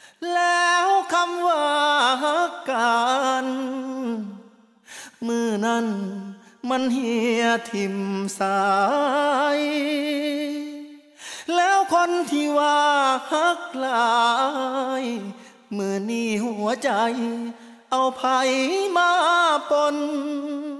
แล้วคำว่าฮักกันมือนั้นมันเหียทิมสายแล้วคนที่ว่าฮักหลายมือนี้หัวใจเอาไผมาปน